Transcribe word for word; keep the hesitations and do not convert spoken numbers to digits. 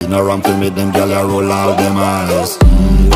In a ramp to make them gyal a roll out them eyes. Mm,